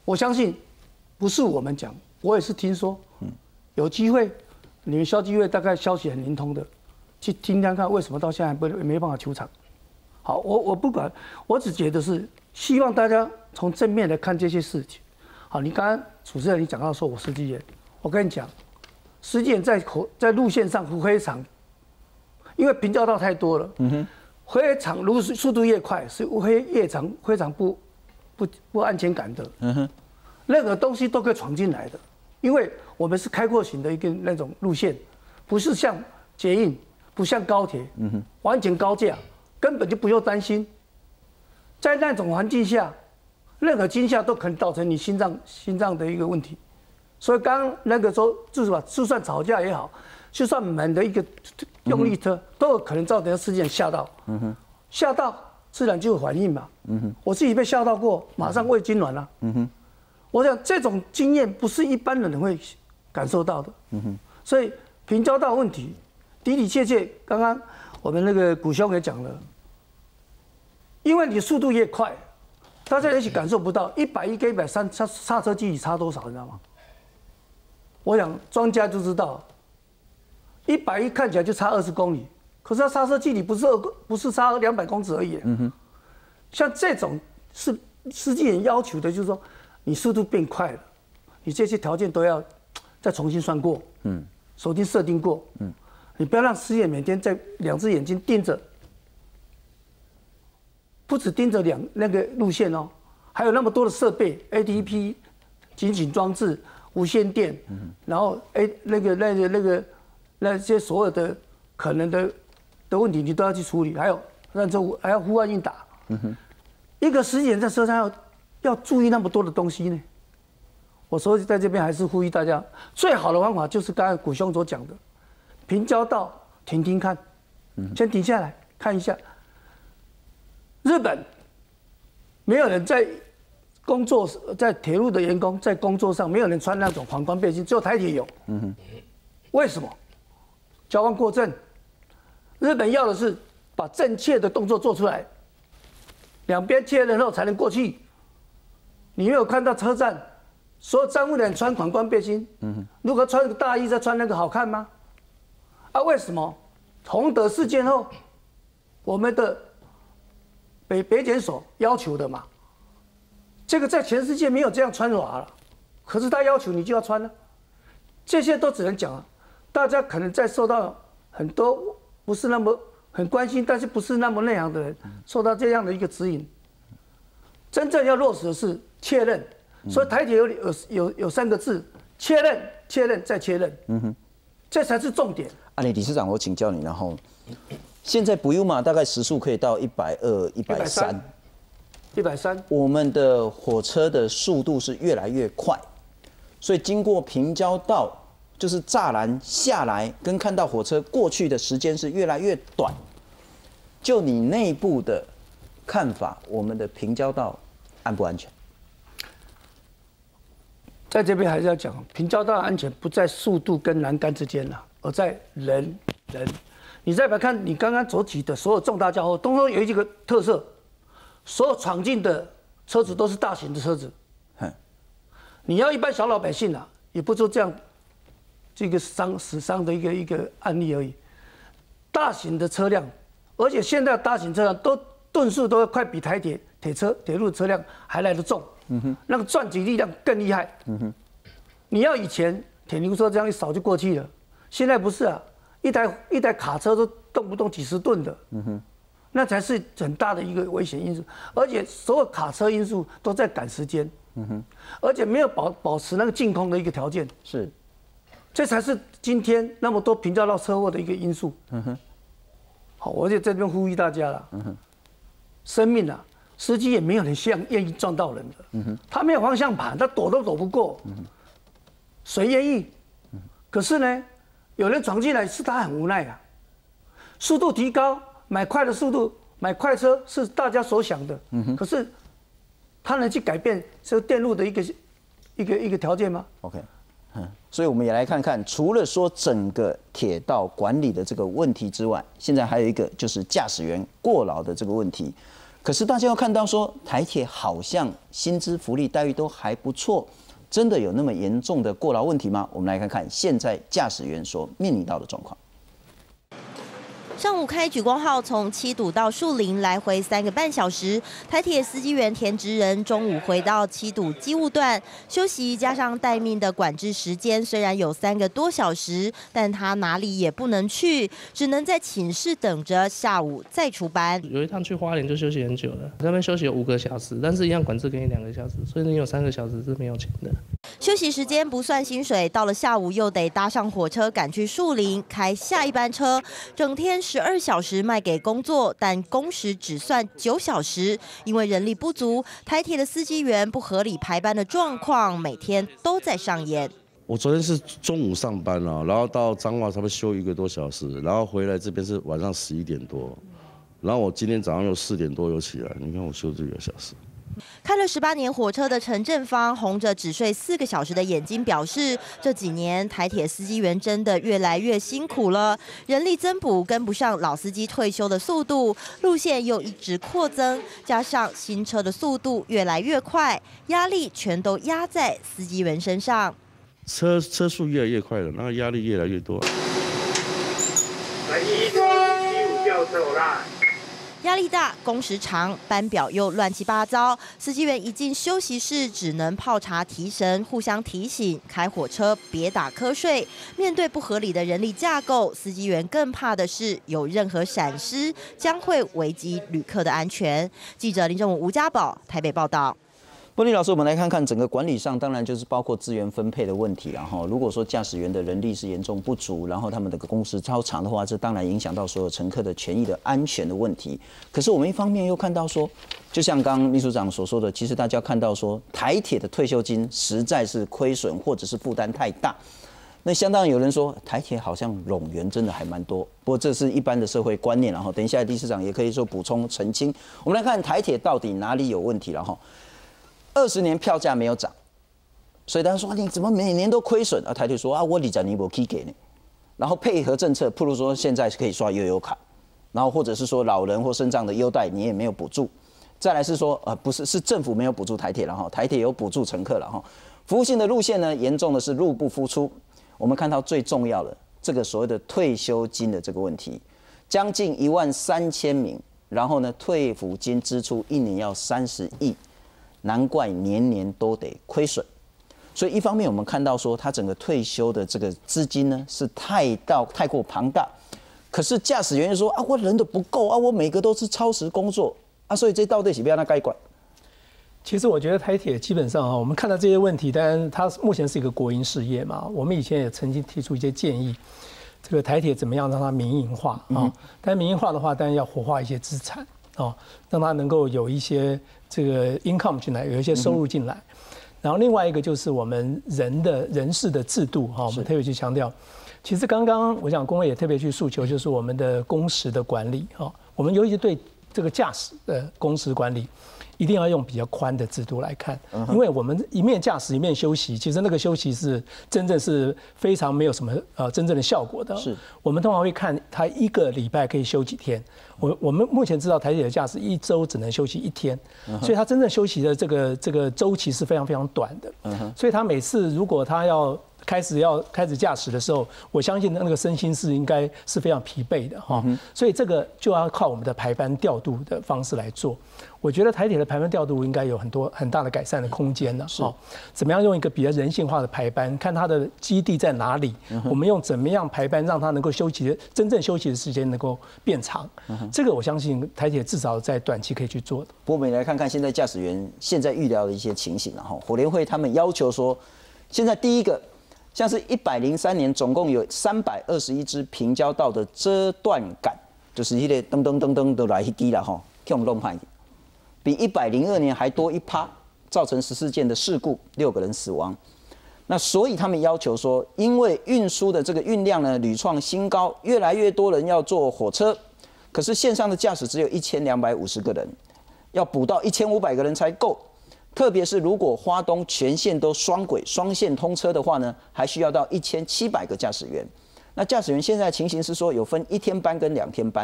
我相信不是我们讲，我也是听说，有机会，你们消基会大概消息很灵通的，去听听看为什么到现在没办法求偿。好，我不管，我只觉得是希望大家从正面来看这些事情。好，你刚刚主持人你讲到说我司机员，我跟你讲，司机员在路线上非常，因为平交道太多了，非常如果速度越快，是非常不安全感的，任何东西都可以闯进来的，因为我们是开阔型的一个那种路线，不是像捷运，不像高铁，完全高架。根本就不用担心，在那种环境下，任何惊吓都可能造成你心脏的一个问题。所以刚刚那个说，就算吵架也好，就算门的一个用力车，都有可能造成司机人吓到。吓到自然就有反应嘛。我自己被吓到过，马上胃痉挛了。我想这种经验不是一般人会感受到的。所以平交道问题的的确确，刚刚我们那个古兄也讲了。因为你速度越快，大家也许感受不到110跟130刹车距离差多少，你知道吗？我想庄家就知道，110看起来就差20公里，可是它刹车距离不是差200公尺而已。像这种是司机人要求的，就是说你速度变快了，你这些条件都要再重新算过，手机设定过，你不要让司机人每天在2只眼睛盯着。不只盯着那个路线哦，还有那么多的设备 ，ATP、警醒装置、无线电，然后那些所有的可能的问题，你都要去处理。还有还要呼唤应答。一个司机人在车上要注意那么多的东西呢。我所以在这边还是呼吁大家，最好的方法就是刚才古兄所讲的，平交道停停看，先停下来看一下。日本没有人在工作，在铁路的员工在工作上没有人穿那种反光背心，只有台铁有。为什么？矫枉过正。日本要的是把正确的动作做出来，两边确认后才能过去。你没有看到车站所有站务人穿反光背心，如果穿个大衣再穿那个好看吗？啊，为什么？洪德事件后，我们的北检所要求的嘛，这个在全世界没有这样穿法了，可是他要求你就要穿了，这些都只能讲了。大家可能在受到很多不是那么很关心，但是不是那么内行的人受到这样的一个指引，真正要落实的是确认。所以台铁有3个字：确认、确认再确认。这才是重点。 理事长，我请教你，然后。现在不用嘛，大概时速可以到120、130。我们的火车的速度是越来越快，所以经过平交道，就是栅栏下来跟看到火车过去的时间是越来越短。就你内部的看法，我们的平交道安不安全？ 在这边还是要讲，平交道安全不在速度跟栏杆之间啦，而在人。你再来看，你刚刚所举的所有重大交通，都有一个特色，所有闯进的车子都是大型的车子。你要一般小老百姓啊，也不做这样，这个死伤的一个案例而已。大型的车辆，而且现在大型车辆都吨数都快比铁路车辆还来得重，那个撞击力量更厉害。你要以前铁路车这样一扫就过去了，现在不是啊。一台卡车都动不动几10吨的，那才是很大的一个危险因素。而且所有卡车因素都在赶时间，而且没有保持那个净空的一个条件，这才是今天那么多平交道车祸的一个因素。好，我就在这边呼吁大家了，生命啊，司机也没有人愿意撞到人的，他没有方向盘，他躲都躲不过，谁愿意？可是呢？有人闯进来是他很无奈啊，速度提高，买快的速度，买快车是大家所想的，可是他能去改变这个电路的一个条件吗 ？OK， 所以我们也来看看，除了说整个铁道管理的这个问题之外，现在还有一个就是驾驶员过劳的这个问题。 可是大家要看到说，台铁好像薪资福利待遇都还不错，真的有那么严重的过劳问题吗？我们来看看现在驾驶员所面临到的状况。 上午开莒光号从七堵到树林来回3个半小时，台铁司机员田职人中午回到七堵机务段休息，加上待命的管制时间虽然有3个多小时，但他哪里也不能去，只能在寝室等着下午再出班。 有一趟去花莲就休息很久了，那边休息有5个小时，但是一样管制给你2个小时，所以你有3个小时是没有钱的。 休息时间不算薪水，到了下午又得搭上火车赶去树林开下一班车，整天12小时卖给工作，但工时只算9小时。因为人力不足，台铁的司机员不合理排班的状况每天都在上演。 我昨天是中午上班啊，然后到彰化差不多休1个多小时，然后回来这边是晚上11点多，然后我今天早上又4点多又起来，你看我休这1个小时。 开了18年火车的陈正芳红着只睡4个小时的眼睛表示，这几年台铁司机员真的越来越辛苦了，人力增补跟不上老司机退休的速度，路线又一直扩增，加上新车的速度越来越快，压力全都压在司机员身上。 车速越来越快了，那个压力越来越多。 15掉啦。压力大，工时长，班表又乱七八糟。司机员一进休息室，只能泡茶提神，互相提醒开火车别打瞌睡。面对不合理的人力架构，司机员更怕的是有任何闪失，将会危及旅客的安全。记者林正武、吴家宝台北报道。 波利老师，我们来看看整个管理上，当然就是包括资源分配的问题。然后，如果说驾驶员的人力是严重不足，然后他们的工时超长的话，这当然影响到所有乘客的权益的安全的问题。可是我们一方面又看到说，就像刚刚秘书长所说的，其实大家看到说，台铁的退休金实在是亏损或者是负担太大。那相当有人说，台铁好像冗员真的还蛮多。不过这是一般的社会观念，然后等一下理事长也可以说补充澄清。我们来看台铁到底哪里有问题了哈。20年票价没有涨，所以大家说你怎么每年都亏损啊？台铁说啊，我20年没起给呢。然后配合政策，譬如说现在可以刷悠游卡，然后或者是说老人或身障的优待你也没有补助。再来是说不是，是政府没有补助台铁了哈，台铁有补助乘客了哈。服务性的路线呢，严重的是入不敷出。我们看到最重要的这个所谓的退休金的这个问题，将近13000名，然后呢退抚金支出1年要30亿。难怪年年都得亏损，所以一方面我们看到说，它整个退休的这个资金呢是太过庞大，可是驾驶员说啊，我人都不够啊，我每个都是超时工作啊，所以这到底是不要那该管？ 其实我觉得台铁基本上我们看到这些问题，当然它目前是一个国营事业嘛，我们以前也曾经提出一些建议，这个台铁怎么样让它民营化啊？但民营化的话，当然要活化一些资产哦，让它能够有一些这个 income 进来，有一些收入进来。然后另外一个就是我们人事的制度哈，我们特别去强调。其实刚刚我想工会也特别去诉求，就是我们的工时的管理哈，我们尤其对这个驾驶的工时管理，一定要用比较宽的制度来看，因为我们一面驾驶一面休息，其实那个休息是真正是非常没有什么真正的效果的。是，我们通常会看他1个礼拜可以休几天。我们目前知道台铁的驾驶1周只能休息1天，所以他真正休息的这个周期是非常非常短的。所以他每次如果他要开始驾驶的时候，我相信那个身心是应该是非常疲惫的哈，所以这个就要靠我们的排班调度的方式来做。我觉得台铁的排班调度应该有很大的改善的空间呢。是，怎么样用一个比较人性化的排班，看它的基地在哪里，我们用怎么样排班让它能够真正休息的时间能够变长。这个我相信台铁至少在短期可以去做的。 不过我们来看看现在驾驶员现在预料的一些情形，然后火联会他们要求说，现在第一个。像是103年总共有321支平交道的遮断杆，就是那个噔噔噔噔都来一滴了哈，给我们弄坏，比102年还多1%，造成14件的事故，6个人死亡。那所以他们要求说，因为运输的这个运量呢屡创新高，越来越多人要坐火车，可是线上的驾驶只有1250个人，要补到1500个人才够。特别是如果花东全线都双轨双线通车的话呢，还需要到1700个驾驶员。那驾驶员现在情形是说有分1天班跟2天班。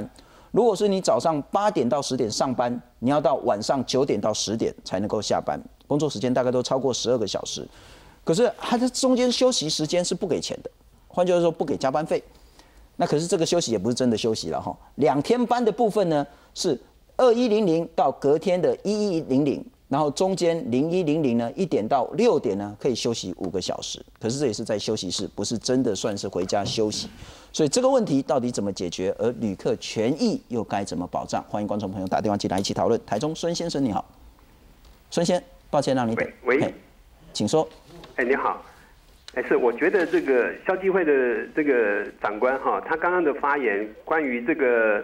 如果是你早上8点到10点上班，你要到晚上9点到10点才能够下班，工作时间大概都超过12个小时。可是它的中间休息时间是不给钱的，换句话说不给加班费。那可是这个休息也不是真的休息了哈。2天班的部分呢是2100到隔天的1100。然后中间0100呢，1点到6点呢可以休息5个小时，可是这也是在休息室，不是真的算是回家休息。所以这个问题到底怎么解决，而旅客权益又该怎么保障？欢迎观众朋友打电话进来一起讨论。台中孙先生你好，孙先，抱歉让你等。 喂， 请说。 你好，是我觉得这个消基会的这个长官哈，他刚刚的发言关于这个，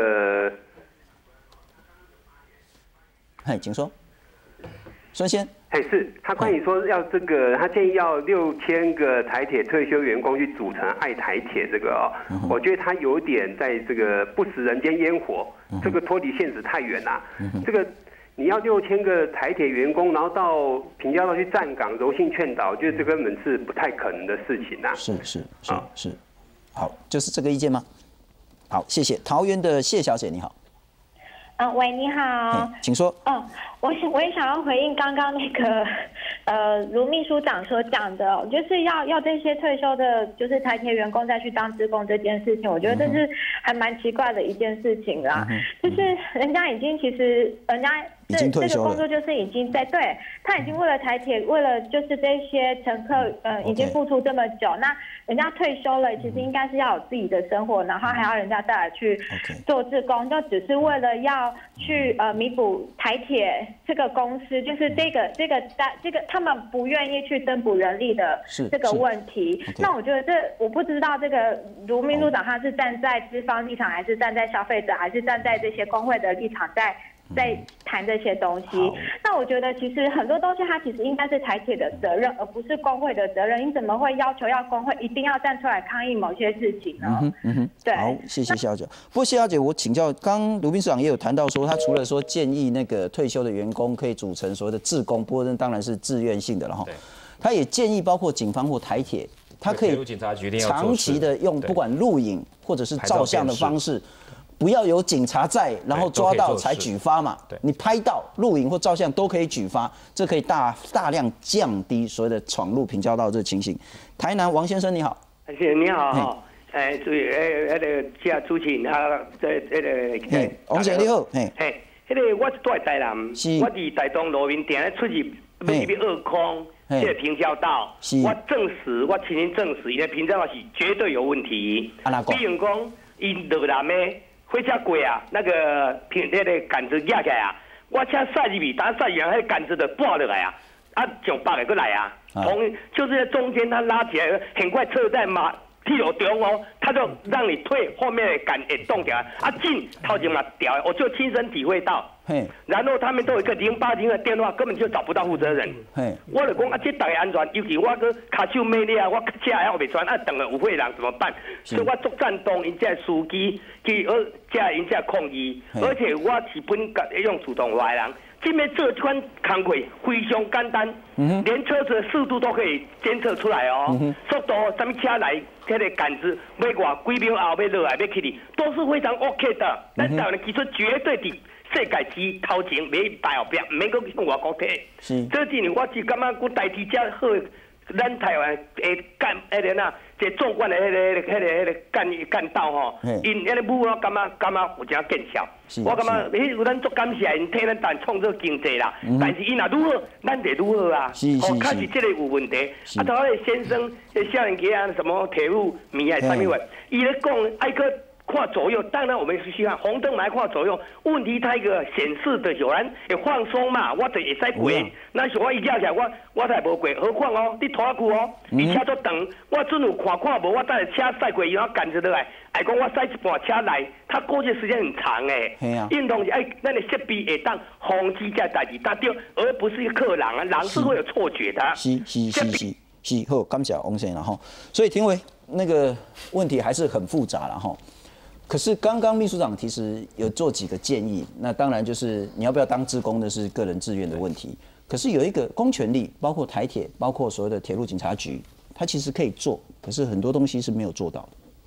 请说。孙先， 是他关于说要这个，他建议要6000个台铁退休员工去组成爱台铁这个哦，我觉得他有点在这个不食人间烟火，这个脱离现实太远啦。这个你要6000个台铁员工，然后到平交道去站岗柔性劝导，我觉得这根本是不太可能的事情呐。 是，好，就是这个意见吗？好，谢谢。桃园的谢小姐你好。 喂，你好， 请说。 我也想要回应刚刚那个卢秘书长所讲的，就是要这些退休的，就是台铁员工再去当志工这件事情，我觉得这是还蛮奇怪的一件事情啦。就是人家其实人家这个工作就是已经在对他已经为了台铁，为了就是这些乘客已经付出这么久，那人家退休了，其实应该是要有自己的生活，然后还要人家再来去做志工，就只是为了要去弥补台铁这个公司，就是这个他们不愿意去增补人力的这个问题。那我觉得我不知道这个卢秘书长他是站在资方立场，还是站在消费者，还是站在这些工会的立场在谈这些东西。那我觉得其实很多东西它其实应该是台铁的责任，而不是工会的责任。你怎么会要求要工会一定要站出来抗议某些事情呢？对。 好，谢谢谢小姐。不过谢小姐，我请教，刚卢秘书长也有谈到说，他除了说建议那个退休的员工可以组成所谓的志工，不过那当然是自愿性的了哈。他也建议包括警方或台铁，他可以长期的用不管录影或者是照相的方式。不要有警察在，然后抓到才举发嘛。你拍到、录影或照相都可以举发，这可以大量降低所谓的闯入平交道这个情形。台南王先生你好， 你好，注意，个主持人啊， 王先生你好， 我是住在台南，我伫台东路面店出入要2空，这个平交道，我亲身证实，伊个平交道是绝对有问题。比如讲，伊落南的。火车过啊，那个杆子压起来啊，我车驶入去，当驶入那个杆子就拨落来啊，上北的过来啊，就是在中间它拉起来，很快车在铁路中哦，它就让你退，后面的杆会动起来，进头前嘛掉，我就亲身体会到。然后他们都有一个080的电话，根本就找不到负责人。我就讲这大家安全，尤其我个卡手没力啊，我车还袂穿，等了有会人怎么办？所以我作战动因这司机去因这抗议，而且我是本用主动化的人。这边做这款工作非常简单，连车子的速度都可以监测出来哦。速度什么车来，这个杆子要几秒后要落来要起哩，都是非常 OK 的。咱台湾的技术绝对的。世界之头前，袂排后壁，唔免讲向外国摕。这几年我是感觉我代替遮好，咱台湾诶干这纵贯的干道吼，因迄个武我感觉有真见效。我感觉有咱足感谢因替咱台创造经济啦，但是因若如何，咱得如何啊？确实这个有问题。头那个先生，少年家啊，什么铁路迷还是啥物话，伊咧讲爱去。看左右，当然我们是希望红灯来看左右。问题它一个显示的有人会放松嘛，我就会使过。那像我一架起来，我才无过。何况哦，你拖下去哦，你车足长，我准有看无，我等车驶过，然后赶着落来。还讲我驶一半车来，它过去时间很长诶。运动是咱的设备会当防止这代志达到，而不是客人啊，人是会有错觉的。 是，好，感谢王先生哈。所以庭委那个问题还是很复杂了哈。可是刚刚秘书长其实有做几个建议，那当然就是你要不要当志工的是个人自愿的问题。可是有一个公权力，包括台铁，包括所谓的铁路警察局，它其实可以做，可是很多东西是没有做到的。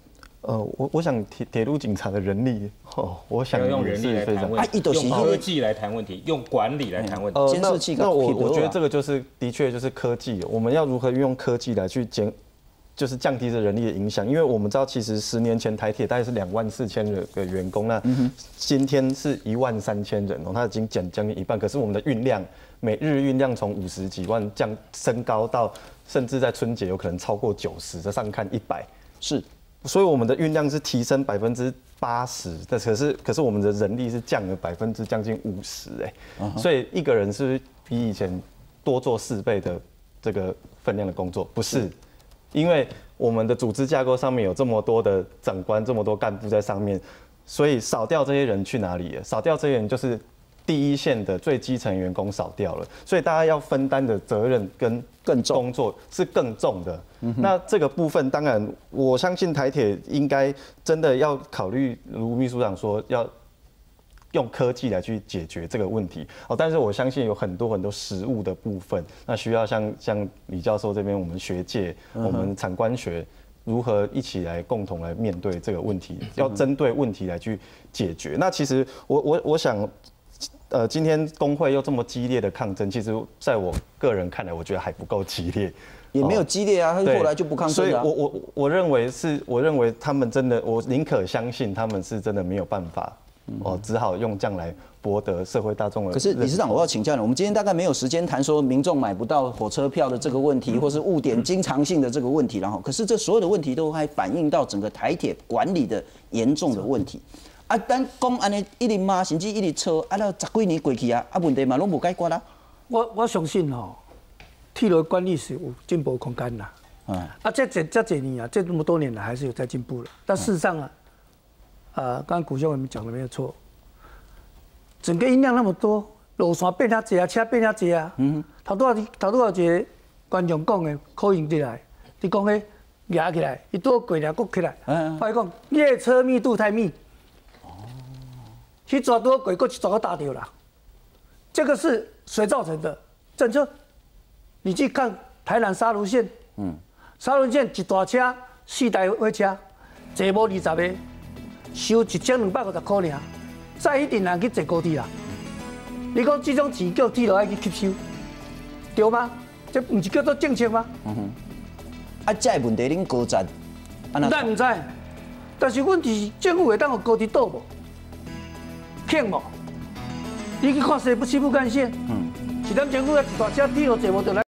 我想铁路警察的人力，我想要用人力来谈问题，用科技来谈问题，用管理来谈问题。 监视器那我觉得这个的确就是科技，我们要如何运用科技来去就是降低这人力的影响，因为我们知道，其实10年前台铁大概是24000个员工，那今天是13000人哦，它已经减将近一半。可是我们的运量，每日运量从50几万升高到，甚至在春节有可能超过90，在上看100。 是， 所以我们的运量是提升80%，但可是我们的人力是降了将近50，所以一个人是不是比以前多做4倍的这个分量的工作？不是。因为我们的组织架构上面有这么多的长官、这么多干部在上面，所以少掉这些人去哪里了？少掉这些人就是第一线的最基层员工少掉了，所以大家要分担的责任跟工作是更重的。那这个部分，当然我相信台铁应该真的要考虑，如秘书长说要用科技来去解决这个问题哦，但是我相信有很多实务的部分，那需要像李教授这边，我们学界、我们产官学如何一起来共同来面对这个问题，要针对问题来去解决。那其实我想，今天工会又这么激烈的抗争，其实在我个人看来，我觉得还不够激烈。 也没有激烈啊，他后来就不抗争了。 所以我认为他们真的，我宁可相信他们是真的没有办法。只好用这样来博得社会大众的。 可是理事长，我要请教你，我们今天大概没有时间谈说民众买不到火车票的这个问题，或是误点经常性的这个问题，然后，可是这所有的问题都还反映到整个台铁管理的严重的问题。啊，咱讲安尼一直骂，甚至一直吵，啊，到10几年过去啊，问题嘛拢无解决啦。 我相信铁路管理是有进步空间啦。这几年啊，这么多年来还是有在进步了。但事实上啊。刚刚古兄你们讲的没有错，整个音量那么多，路线变遐济啊，车变遐济啊。头拄有一个观众讲的，口音进来，你讲迄压起来，伊拄过来，搁起来。我讲列车密度太密。去抓多鬼，搁去抓个大掉了。这个是谁造成的？政策。你去看台南沙芦线，沙芦线一大车4台火车，坐无20个。收1250块尔，再一定人去坐高铁啦。你讲这种钱叫铁路爱去吸收，对吗？这不是叫做政策吗？ 这个问题恁高层， 咱唔知，但是问题是政府会当有高铁倒无，欠无？你去看西部干线，是咱政府一大车铁路坐无就来。